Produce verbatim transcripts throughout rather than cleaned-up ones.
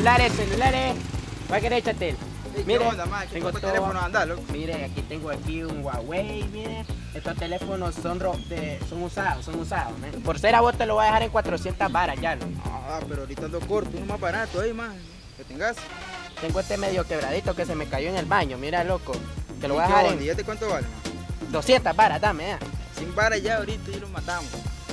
celulares, celulares. ¿Va a querer, Chatel? Mire, ¿qué onda, más? ¿Qué tengo tipo de todo. teléfono anda, loco? Mire, aquí tengo aquí un Huawei, mire. Estos teléfonos son, ro de, son usados, son usados, man. Por ser a vos te lo voy a dejar en cuatrocientas varas ya, ¿no? Ah, pero ahorita ando corto, uno más barato ahí, más. Que tengas. Tengo este medio quebradito que se me cayó en el baño, mira, loco. Te lo voy a ¿Y qué dejar onda? en ¿Y este cuánto vale, man? doscientas varas, dame, ya. Sin varas ya ahorita y lo matamos.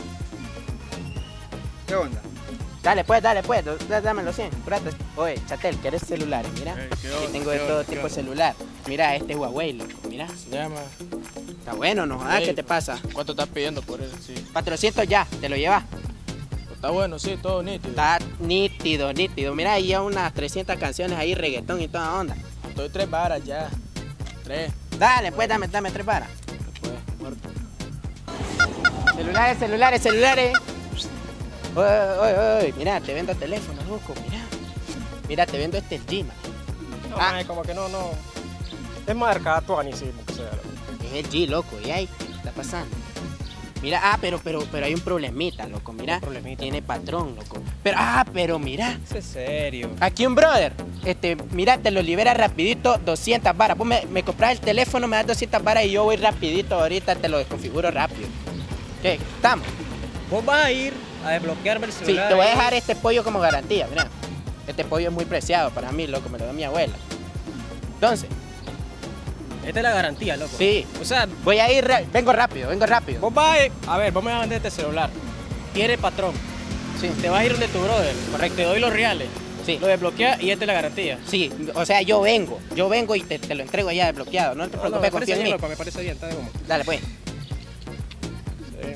¿Qué onda? Dale pues, dale pues, dámelo cien, espérate. Oye, Chatel, ¿quieres celulares? Mira, Hey, ¿qué aquí onda, tengo de qué todo onda, tipo qué de celular. Mira, este Huawei, loco, mira. Llama. Está bueno, ¿no? Ah, Hey, ¿qué te pasa? ¿Cuánto estás pidiendo por él? Sí. cuatrocientos ya, te lo llevas. Está bueno, sí, todo nítido. Está nítido, nítido. Mira, ahí ya unas trescientas canciones ahí, reggaetón y toda onda. Estoy tres varas ya. Tres. Dale, pues, dame, dame tres varas. Después, muerto. Celulares, celulares, celulares. Oye, oye, oye, mira, te vendo teléfono, loco, mira. Mira, te vendo este G, man. No, Ah. mae, como que no, no. Es marca Tuani, sí, que sea. Es el G, loco, y ahí, ¿qué está pasando? Mira, ah, pero, pero, pero hay un problemita, loco, mira. ¿Qué problemita? Tiene patrón, loco. Pero, ah, pero mira, Es serio. aquí un brother, este, mira, te lo libera rapidito, doscientas varas. Vos me, me compras el teléfono, me das doscientas varas y yo voy rapidito ahorita, te lo desconfiguro rápido. ¿Qué? ¿Estamos? Vos vas a ir a desbloquearme el Sí, celular. te voy a ahí. dejar este pollo como garantía, mira. Este pollo es muy preciado para mí, loco, me lo dio mi abuela. Entonces, Esta es la garantía, loco. sí, O sea, voy a ir, ra- vengo rápido, vengo rápido. vos vas a ir. A ver, vos me vas a vender este celular. Tiene patrón. Sí, Te vas a ir donde tu brother. Correcto. Te doy los reales. sí, Lo desbloquea y esta es la garantía. sí, o sea, yo vengo, yo vengo y te, te lo entrego ya desbloqueado, no te No, no, preocupes, me confía parece en bien, mí. loco, me parece bien. Está de como. Dale, pues. Sí.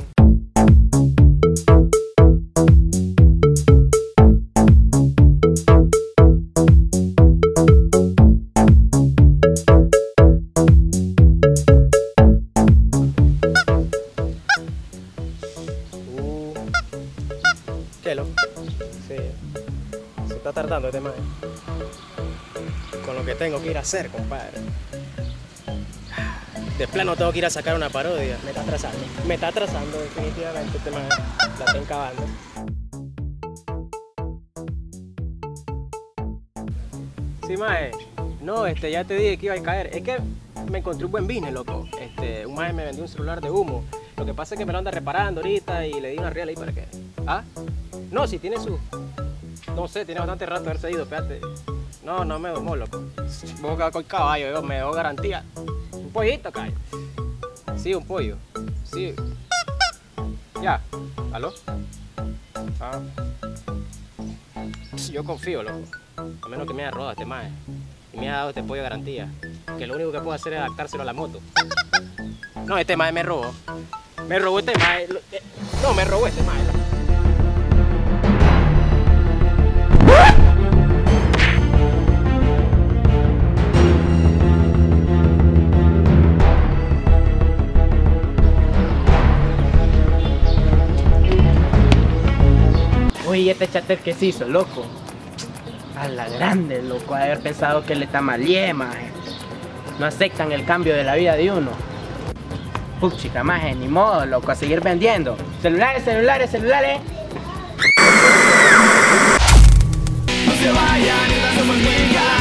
Uh, ¿Qué, loco? Sí. Se está tardando este mae. Con lo que tengo que ir a hacer, compadre. De plano tengo que ir a sacar una parodia. Me está atrasando. Me está atrasando definitivamente este mae. La estoy encabando. Sí, mae. No, este, ya te dije que iba a caer. Es que me encontré un buen business, loco. Este, un mae me vendió un celular de humo. Lo que pasa es que me lo anda reparando ahorita y le di una real ahí para que. ¿Ah? No, si tiene su. No sé, tiene bastante rato de haberse ido, espérate. No, no me domó, loco. Voy a quedar con el caballo, yo, me dejó garantía. Un pollito, caballo. Sí, un pollo. Sí. Ya. ¿Aló? Ah. Yo confío, loco. A menos que me haya robado este mae. Y me haya dado este pollo de garantía. Que lo único que puedo hacer es adaptárselo a la moto. No, este mae me robó. Me robó este mae. Lo- eh, No, me robó este mae. Oye, este Chatel que se hizo, loco. A la grande, loco, haber pensado que le está malié, maje. No aceptan el cambio de la vida de uno. Puchica, maje, ni modo, loco, a seguir vendiendo. Celulares, celulares, celulares. No se vayan, estas somos muy